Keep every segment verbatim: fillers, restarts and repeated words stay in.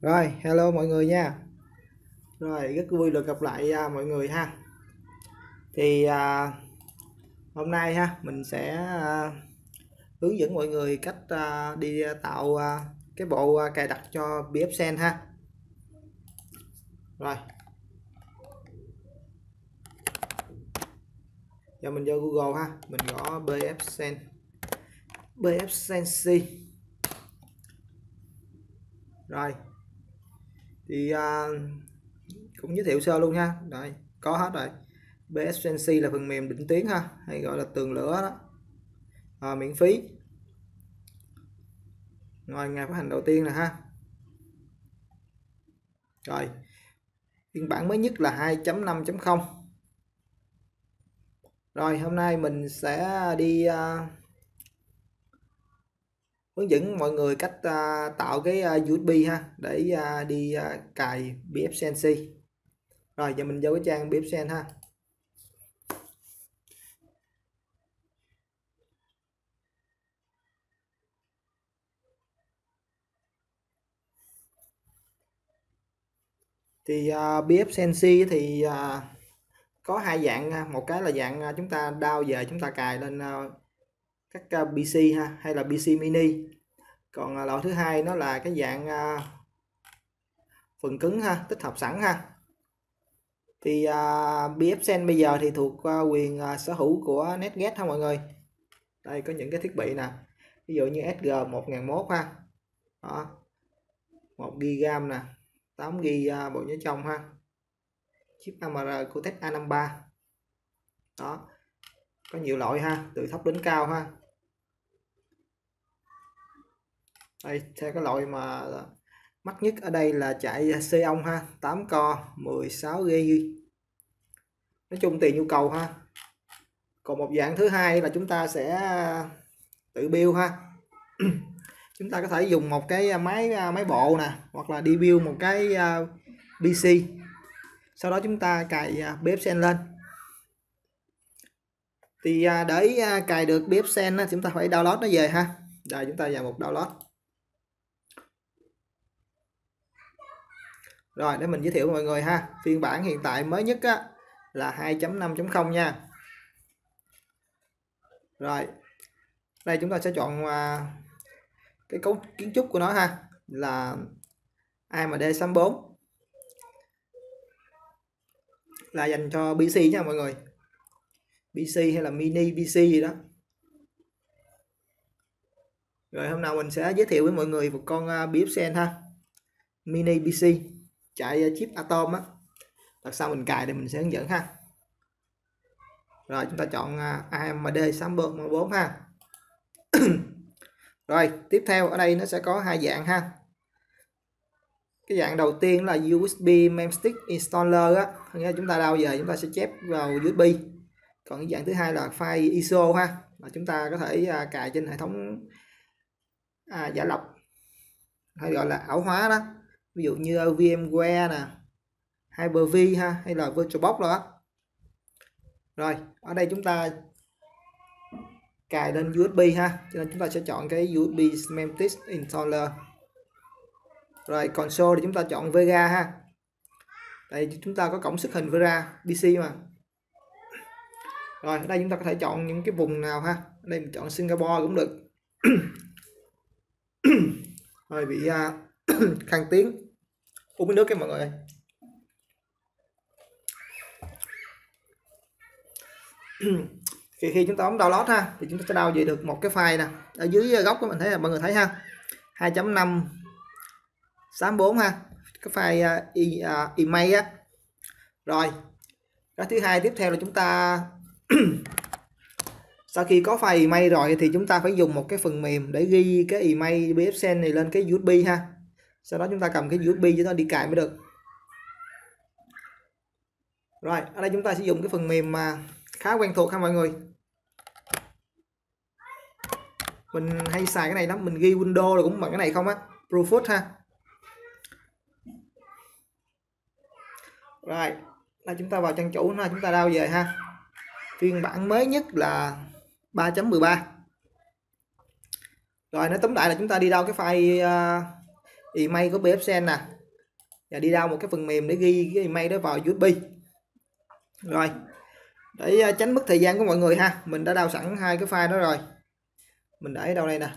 Rồi, hello mọi người nha. Rồi, rất vui được gặp lại à, mọi người ha. Thì à, hôm nay ha, mình sẽ à, hướng dẫn mọi người cách à, đi tạo à, cái bộ à, cài đặt cho bê ép Sen ha. Rồi. Giờ mình vô Google ha, mình gõ bê ép Sen. bê ép Sensi. Rồi. Thì à, cũng giới thiệu sơ luôn ha. Rồi, có hết rồi. bê ép Sensi là phần mềm định tuyến ha, hay gọi là tường lửa đó. À, miễn phí. Rồi, ngày phát hành đầu tiên nè ha. Rồi, phiên bản mới nhất là hai chấm năm chấm không. Rồi, hôm nay mình sẽ đi uh, hướng dẫn mọi người cách uh, tạo cái uh, u ét bê ha, để uh, đi uh, cài bê ép Sensi. Rồi, giờ mình vô cái trang bê ép Sen ha. Thì uh, bê ép Sensi thì uh, có hai dạng, một cái là dạng uh, chúng ta download về chúng ta cài lên uh, các uh, pê xê ha, hay là pê xê mini. Còn uh, loại thứ hai nó là cái dạng uh, phần cứng ha, tích hợp sẵn ha. Thì uh, bê ép Sen bây giờ thì thuộc uh, quyền uh, sở hữu của NetGet ha mọi người. Đây có những cái thiết bị nè, ví dụ như ét giê một nghìn một ha. Đó. một gi ga bai nè, tám gi ga bai uh, bộ nhớ trong ha. Chip a em rờ Cortex a năm mươi ba. Đó. Có nhiều loại ha, từ thấp đến cao ha. Đây theo cái loại mà mắc nhất ở đây là chạy Xeon ha, tám core, mười sáu gi ga bai. Nói chung tùy nhu cầu ha. Còn một dạng thứ hai là chúng ta sẽ tự build ha. Chúng ta có thể dùng một cái máy máy bộ nè, hoặc là đi build một cái pê xê. Sau đó chúng ta cài bê ép Sen lên. Thì để cài được bê ép Sen chúng ta phải download nó về ha. Rồi chúng ta vào mục download. Rồi để mình giới thiệu với mọi người ha. Phiên bản hiện tại mới nhất á, là hai chấm năm chấm không nha. Rồi đây chúng ta sẽ chọn uh, cái cấu kiến trúc của nó ha, là a em đê sáu bốn, là dành cho pê xê nha mọi người, pê xê hay là mini pê xê gì đó. Rồi hôm nào mình sẽ giới thiệu với mọi người một con uh, bê ép Sen ha, mini pê xê chạy uh, chip Atom á. Thật sau mình cài thì mình sẽ hướng dẫn ha. Rồi chúng ta chọn uh, a em đê sáu bốn ha. Rồi tiếp theo ở đây nó sẽ có hai dạng ha. Cái dạng đầu tiên là u ét bê Memstick Installer á, nghĩa là chúng ta download về chúng ta sẽ chép vào u ét bê. Còn cái dạng thứ hai là file i ét o ha, là chúng ta có thể à, cài trên hệ thống à, giả lập hay gọi là ảo hóa đó, ví dụ như VMware nè, Hyper-V ha, hay là VirtualBox đó. Rồi ở đây chúng ta cài lên u ét bê ha, cho nên chúng ta sẽ chọn cái u ét bê Memstick Installer. Rồi console thì chúng ta chọn Vega ha. Đây chúng ta có cổng xuất hình Vega pê xê mà. Rồi ở đây chúng ta có thể chọn những cái vùng nào ha. Ở đây mình chọn Singapore cũng được. Rồi bị uh, khang tiếng. Uống miếng nước cái mọi người. Khi khi chúng ta bấm download ha, thì chúng ta sẽ download về được một cái file nè. Ở dưới góc của mình thấy là mọi người thấy ha. hai chấm năm sáu bốn ha, cái file uh, uh, email á. Rồi cái thứ hai tiếp theo là chúng ta sau khi có file email rồi thì chúng ta phải dùng một cái phần mềm để ghi cái email bê ép Sen này lên cái u ét bê ha. Sau đó chúng ta cầm cái u ét bê cho nó đi cài mới được. Rồi ở đây chúng ta sử dụng cái phần mềm mà khá quen thuộc ha mọi người. Mình hay xài cái này lắm, mình ghi Windows rồi cũng bằng cái này không á, Profoot ha. Rồi là chúng ta vào trang chủ nó chúng ta download về ha. Phiên bản mới nhất là ba chấm mười ba. Rồi nói tóm lại là chúng ta đi đâu cái file uh, email của BFSend nè, và đi download một cái phần mềm để ghi cái email đó vào u ét bê. Rồi, để tránh mất thời gian của mọi người ha, mình đã download sẵn hai cái file đó rồi. Mình để ở đâu đây nè.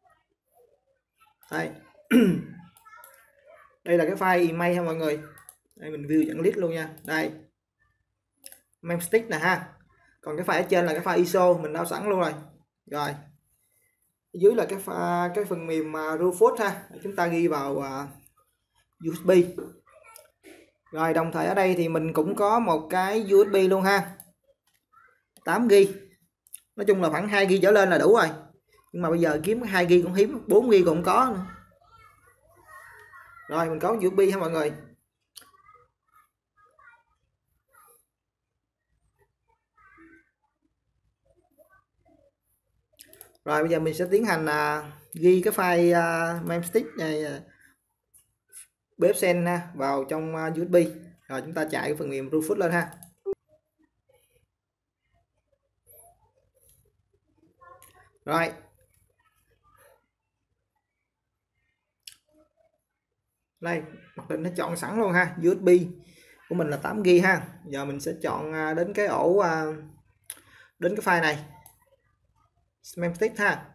Đây. Đây là cái file email ha mọi người. Đây mình view dẫn list luôn nha. Đây. Memstick nè ha. Còn cái file ở trên là cái file i ét o mình download sẵn luôn rồi. Rồi. Dưới là cái file, cái phần mềm uh, Rufus ha. Chúng ta ghi vào uh, u ét bê. Rồi đồng thời ở đây thì mình cũng có một cái u ét bê luôn ha. tám gi ga bai. Nói chung là khoảng hai gi ga bai trở lên là đủ rồi. Nhưng mà bây giờ kiếm hai gi ga bai cũng hiếm, bốn gi ga bai cũng có nữa. Rồi mình có u ét bê ha mọi người. Rồi bây giờ mình sẽ tiến hành uh, ghi cái file uh, memstick này uh, BFSend ha, vào trong uh, u ét bê. Rồi chúng ta chạy cái phần mềm Rufus lên ha. Rồi. Đây, mặc định nó chọn sẵn luôn ha, u ét bê của mình là tám gi ga bai ha. Giờ mình sẽ chọn uh, đến cái ổ uh, đến cái file này. Memstick ha.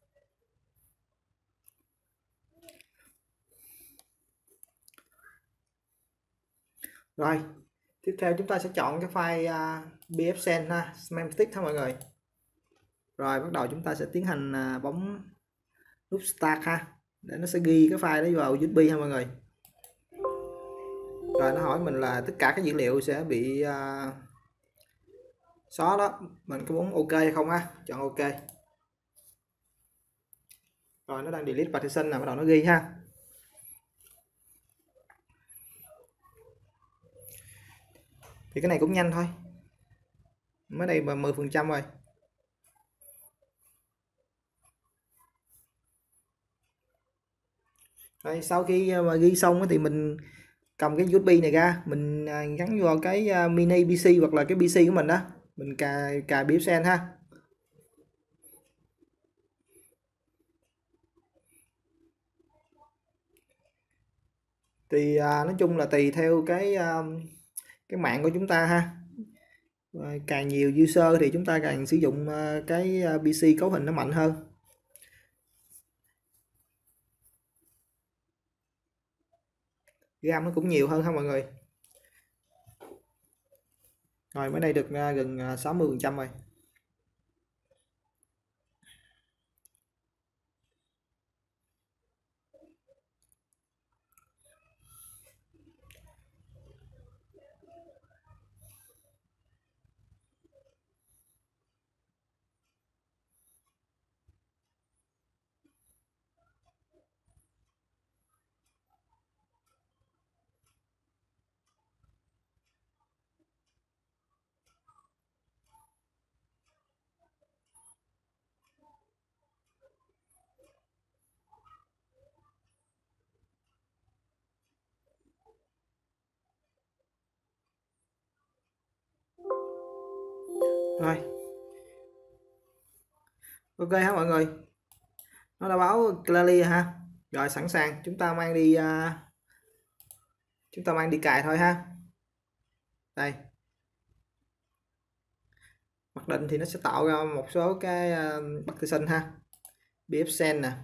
Rồi, tiếp theo chúng ta sẽ chọn cái file uh, BFSend ha, Memstick ha mọi người. Rồi bắt đầu chúng ta sẽ tiến hành uh, bấm nút Start ha, để nó sẽ ghi cái file đó vào u ét bê ha mọi người. Rồi nó hỏi mình là tất cả các dữ liệu sẽ bị uh, xóa đó, mình có muốn OK hay không ha, chọn OK. Rồi nó đang delete partition là bắt đầu nó ghi ha. Thì cái này cũng nhanh thôi, mới đây mà mười phần trăm rồi. Rồi sau khi mà ghi xong thì mình cầm cái u ét bê này ra, mình gắn vào cái mini pê xê hoặc là cái pê xê của mình đó, mình cài cài BFSend ha. Thì à, nói chung là tùy theo cái à, cái mạng của chúng ta ha. À, càng nhiều user thì chúng ta càng sử dụng à, cái à, pê xê cấu hình nó mạnh hơn. RAM nó cũng nhiều hơn ha mọi người. Rồi mới đây được à, gần à, sáu mươi phần trăm rồi. Rồi OK ha mọi người, nó đã báo clearly ha. Rồi sẵn sàng chúng ta mang đi uh, chúng ta mang đi cài thôi ha. Đây, mặc định thì nó sẽ tạo ra một số cái uh, partition ha, BFSend nè.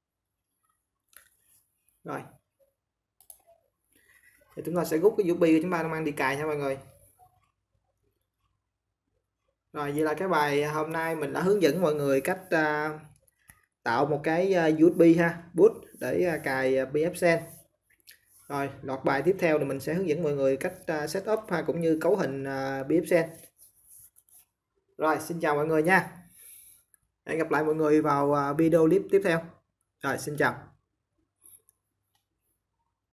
Rồi thì chúng ta sẽ rút cái u ét bê của chúng ta mang đi cài nha mọi người. Rồi vậy là cái bài hôm nay mình đã hướng dẫn mọi người cách uh, tạo một cái uh, u ét bê ha, boot để uh, cài uh, BFSend. Rồi loạt bài tiếp theo thì mình sẽ hướng dẫn mọi người cách uh, setup ha, cũng như cấu hình uh, BFSend. Rồi xin chào mọi người nha. Hẹn gặp lại mọi người vào uh, video clip tiếp theo. Rồi xin chào.